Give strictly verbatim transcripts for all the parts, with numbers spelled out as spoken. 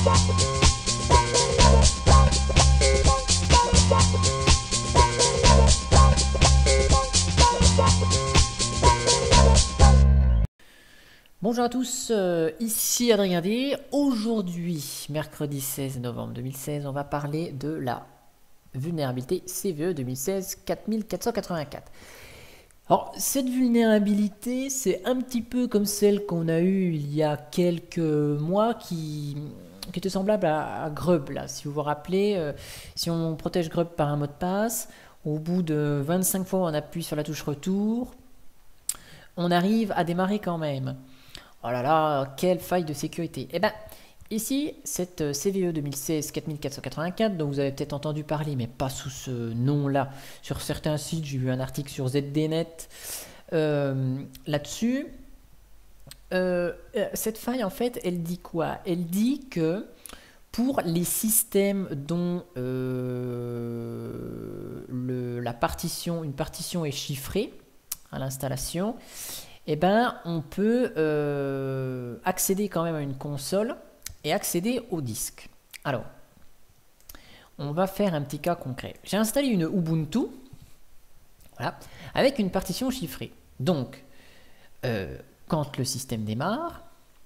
Bonjour à tous, euh, ici Adrien D. Aujourd'hui, mercredi seize novembre deux mille seize, on va parler de la vulnérabilité C V E deux mille seize quatre mille quatre cent quatre-vingt-quatre. Alors, cette vulnérabilité, c'est un petit peu comme celle qu'on a eue il y a quelques mois qui, qui était semblable à, à Grub. Là. Si vous vous rappelez, euh, si on protège Grub par un mot de passe, au bout de vingt-cinq fois on appuie sur la touche retour, on arrive à démarrer quand même. Oh là là, quelle faille de sécurité. Eh bien, ici, cette C V E deux mille seize quatre mille quatre cent quatre-vingt-quatre, dont vous avez peut-être entendu parler, mais pas sous ce nom-là. Sur certains sites, j'ai vu un article sur Z D Net euh, là-dessus. Euh, cette faille, en fait, elle dit quoi? Elle dit que pour les systèmes dont euh, le, la partition, une partition est chiffrée à l'installation, eh ben, on peut euh, accéder quand même à une console et accéder au disque. Alors, on va faire un petit cas concret. J'ai installé une Ubuntu, voilà, avec une partition chiffrée. Donc, euh, quand le système démarre,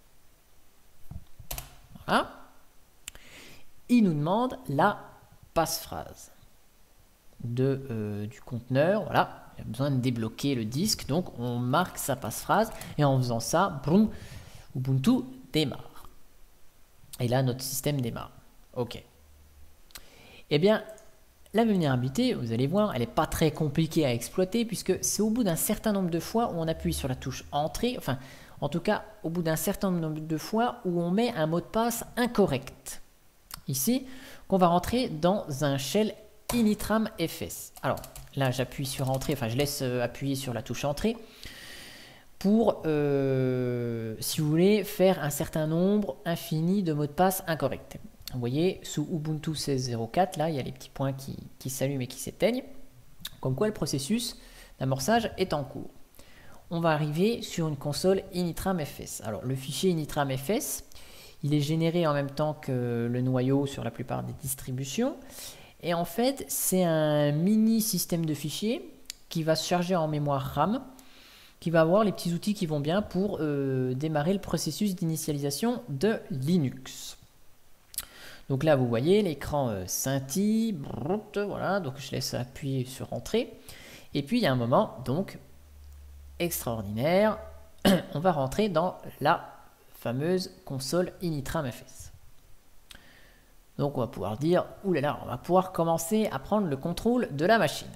voilà, il nous demande la passphrase de, euh, du conteneur, voilà. Il y a besoin de débloquer le disque, donc on marque sa passphrase et en faisant ça, boum, Ubuntu démarre. Et là, notre système démarre. OK. Eh bien, la vulnérabilité, vous allez voir, elle n'est pas très compliquée à exploiter puisque c'est au bout d'un certain nombre de fois où on appuie sur la touche entrée, enfin, en tout cas, au bout d'un certain nombre de fois où on met un mot de passe incorrect. Ici, qu'on va rentrer dans un shell initram fs. Alors, là, j'appuie sur entrée, enfin, je laisse euh, appuyer sur la touche entrée pour, euh, si vous voulez, faire un certain nombre infini de mots de passe incorrects. Vous voyez, sous Ubuntu seize zéro quatre, là, il y a les petits points qui, qui s'allument et qui s'éteignent. Comme quoi, le processus d'amorçage est en cours. On va arriver sur une console initram fs. Alors, le fichier initram fs, il est généré en même temps que le noyau sur la plupart des distributions. Et en fait, c'est un mini système de fichiers qui va se charger en mémoire RAM, qui va avoir les petits outils qui vont bien pour euh, démarrer le processus d'initialisation de Linux. Donc là, vous voyez, l'écran euh, scintille, brrrt, voilà, donc je laisse appuyer sur Entrée. Et puis, il y a un moment, donc, extraordinaire, on va rentrer dans la fameuse console initram fs. Donc on va pouvoir dire, oulala, on va pouvoir commencer à prendre le contrôle de la machine.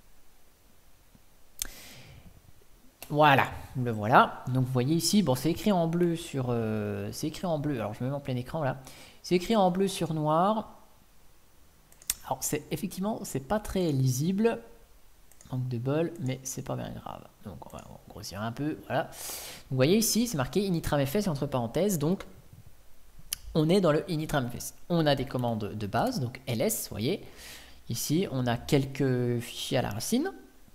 Voilà, le voilà. Donc vous voyez ici, bon c'est écrit en bleu sur, euh, c'est écrit en bleu. Alors je me mets en plein écran là. C'est écrit en bleu sur noir. Alors c'est effectivement, c'est pas très lisible, manque de bol, mais c'est pas bien grave. Donc on va grossir un peu, voilà. Vous voyez ici, c'est marqué initram fs entre parenthèses, donc on est dans le initram fs. On a des commandes de base, donc ls, vous voyez. Ici, on a quelques fichiers à la racine.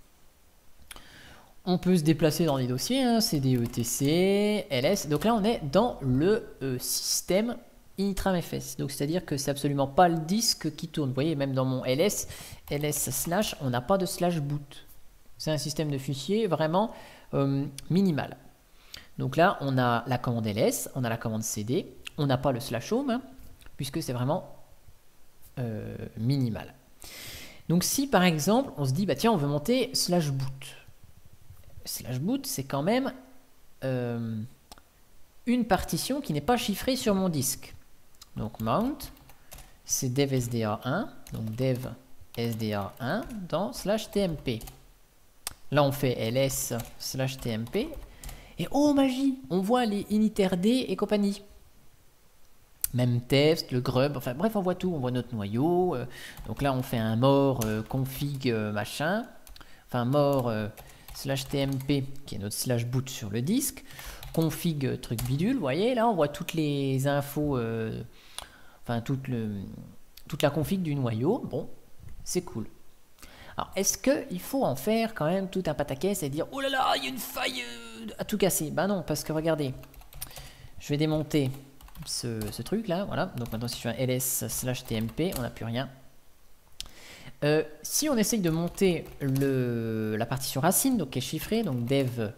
On peut se déplacer dans les dossiers, hein, cd etc, ls. Donc là, on est dans le euh, système initram fs. Donc c'est-à-dire que c'est absolument pas le disque qui tourne. Vous voyez, même dans mon ls, ls slash, on n'a pas de slash boot. C'est un système de fichiers vraiment euh, minimal. Donc là, on a la commande ls, on a la commande cd. On n'a pas le slash home, hein, puisque c'est vraiment euh, minimal. Donc si par exemple, on se dit, bah tiens, on veut monter slash boot. Slash boot, c'est quand même euh, une partition qui n'est pas chiffrée sur mon disque. Donc mount, c'est dev S D A un, donc dev S D A un dans slash tmp. Là, on fait ls slash tmp. Et oh magie, on voit les initRD et compagnie. Même test, le grub, enfin bref, on voit tout, on voit notre noyau. Euh, donc là, on fait un more euh, config euh, machin, enfin more euh, slash tmp qui est notre slash boot sur le disque, config euh, truc bidule, vous voyez, là on voit toutes les infos, euh, enfin toute, le, toute la config du noyau. Bon, c'est cool. Alors, est-ce qu'il faut en faire quand même tout un pataquès et dire oh là là, il y a une faille euh, à tout casser? Bah non, parce que regardez, je vais démonter ce, ce truc là, voilà. Donc maintenant si je fais un ls slash tmp, on n'a plus rien. Euh, si on essaye de monter le, la partition racine, donc qui est chiffrée, donc dev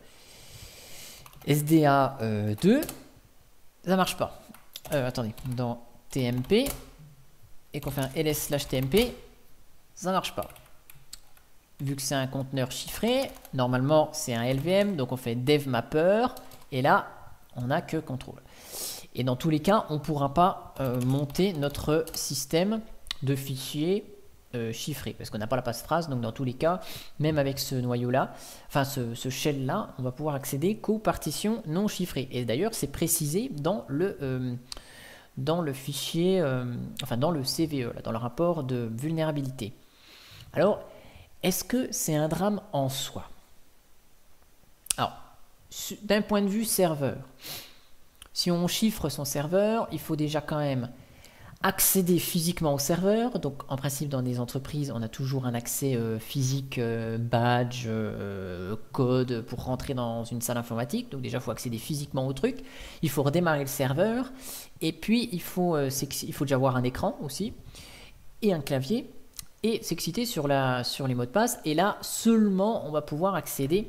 sda euh, deux, ça marche pas. Euh, attendez, dans tmp, et qu'on fait un ls slash tmp, ça marche pas. Vu que c'est un conteneur chiffré, normalement c'est un L V M, donc on fait dev mapper, et là on n'a que contrôle. Et dans tous les cas, on ne pourra pas euh, monter notre système de fichiers euh, chiffrés, parce qu'on n'a pas la passphrase, donc dans tous les cas, même avec ce noyau-là, enfin ce, ce shell-là, on va pouvoir accéder qu'aux partitions non chiffrées. Et d'ailleurs, c'est précisé dans le, euh, dans le fichier, euh, enfin dans le C V E, là, dans le rapport de vulnérabilité. Alors, est-ce que c'est un drame en soi? Alors, d'un point de vue serveur, si on chiffre son serveur, il faut déjà quand même accéder physiquement au serveur. Donc, en principe, dans des entreprises, on a toujours un accès euh, physique, euh, badge, euh, code pour rentrer dans une salle informatique. Donc, déjà, il faut accéder physiquement au truc. Il faut redémarrer le serveur. Et puis, il faut, euh, il faut déjà avoir un écran aussi et un clavier. Et s'exciter sur, la, sur les mots de passe. Et là, seulement, on va pouvoir accéder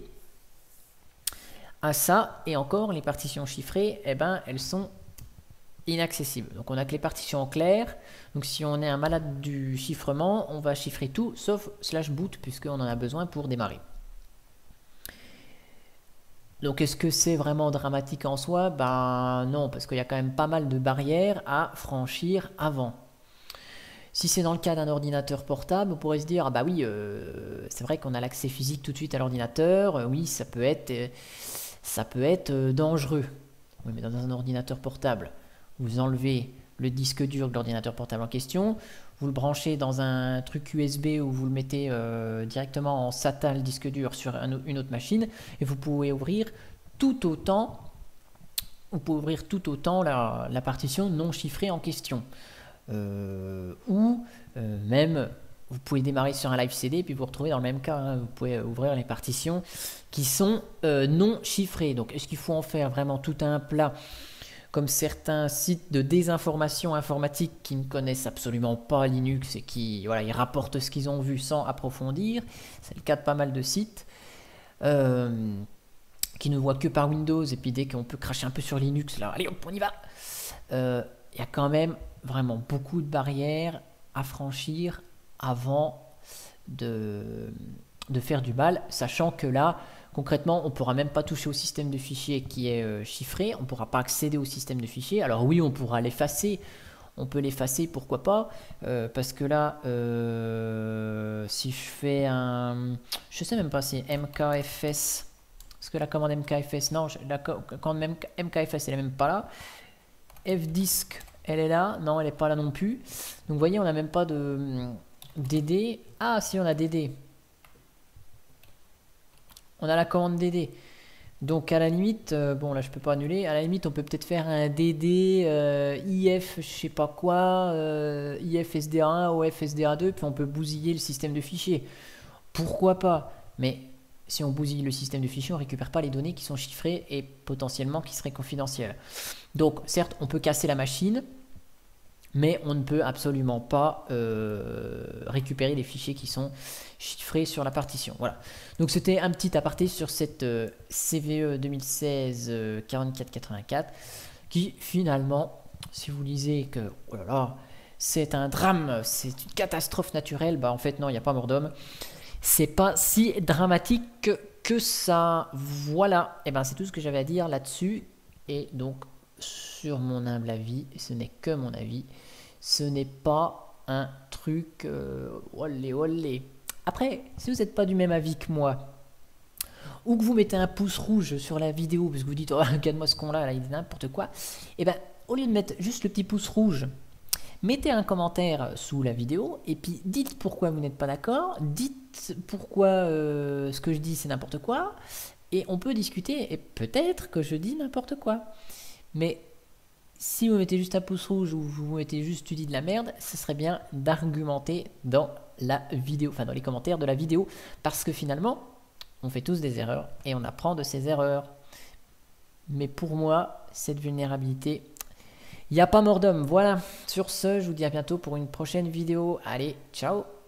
à ça. Et encore, les partitions chiffrées, eh ben, elles sont inaccessibles. Donc, on a que les partitions claires. Donc, si on est un malade du chiffrement, on va chiffrer tout, sauf slash boot, puisqu'on en a besoin pour démarrer. Donc, est-ce que c'est vraiment dramatique en soi? Ben non, parce qu'il y a quand même pas mal de barrières à franchir avant. Si c'est dans le cas d'un ordinateur portable, on pourrait se dire, ah bah oui, euh, c'est vrai qu'on a l'accès physique tout de suite à l'ordinateur, euh, oui, ça peut être, euh, ça peut être euh, dangereux. Oui, mais dans un ordinateur portable, vous enlevez le disque dur de l'ordinateur portable en question, vous le branchez dans un truc U S B ou vous le mettez euh, directement en SATA, le disque dur, sur un, une autre machine, et vous pouvez ouvrir tout autant, vous pouvez ouvrir tout autant la, la partition non chiffrée en question. Euh, ou euh, même vous pouvez démarrer sur un live C D et puis vous retrouvez dans le même cas, hein, vous pouvez ouvrir les partitions qui sont euh, non chiffrées. Donc est-ce qu'il faut en faire vraiment tout un plat comme certains sites de désinformation informatique qui ne connaissent absolument pas Linux et qui voilà, ils rapportent ce qu'ils ont vu sans approfondir? C'est le cas de pas mal de sites euh, qui ne voient que par Windows, et puis dès qu'on peut cracher un peu sur Linux, là allez hop, on y va. Euh, il y a quand même vraiment beaucoup de barrières à franchir avant de, de faire du mal, sachant que là, concrètement, on ne pourra même pas toucher au système de fichiers qui est euh, chiffré, on ne pourra pas accéder au système de fichiers. Alors oui, on pourra l'effacer, on peut l'effacer, pourquoi pas, euh, parce que là, euh, si je fais un... Je sais même pas si M K F S, parce que la commande M K F S, non, la commande M K F S, elle n'est même pas là. Fdisk, elle est là, non, elle n'est pas là non plus. Donc vous voyez, on n'a même pas de D D. Ah, si, on a D D. On a la commande D D. Donc à la limite, euh, bon là je peux pas annuler, à la limite on peut peut-être faire un D D, euh, I F je sais pas quoi, euh, I F S D A un, O F S D A deux, puis on peut bousiller le système de fichiers. Pourquoi pas? Mais si on bousille le système de fichiers, on ne récupère pas les données qui sont chiffrées et potentiellement qui seraient confidentielles. Donc certes, on peut casser la machine, mais on ne peut absolument pas euh, récupérer les fichiers qui sont chiffrés sur la partition. Voilà. Donc c'était un petit aparté sur cette euh, C V E deux mille seize euh, quarante-quatre quatre-vingt-quatre qui finalement, si vous lisez que oh là là, c'est un drame, c'est une catastrophe naturelle, bah en fait non, il n'y a pas mort d'homme. C'est pas si dramatique que, que ça. Voilà. Et ben c'est tout ce que j'avais à dire là-dessus. Et donc sur mon humble avis, ce n'est que mon avis, ce n'est pas un truc euh, olé olé. Après, si vous n'êtes pas du même avis que moi, ou que vous mettez un pouce rouge sur la vidéo parce que vous dites oh, regarde-moi ce con là, là il dit n'importe quoi, et ben au lieu de mettre juste le petit pouce rouge, mettez un commentaire sous la vidéo et puis dites pourquoi vous n'êtes pas d'accord, dites pourquoi euh, ce que je dis c'est n'importe quoi, et on peut discuter, et peut-être que je dis n'importe quoi. Mais si vous mettez juste un pouce rouge ou vous mettez juste tu dis de la merde, ce serait bien d'argumenter dans la vidéo, enfin dans les commentaires de la vidéo, parce que finalement, on fait tous des erreurs et on apprend de ces erreurs. Mais pour moi, cette vulnérabilité, Il n'y a pas mort d'homme. Voilà. Sur ce, je vous dis à bientôt pour une prochaine vidéo. Allez, ciao!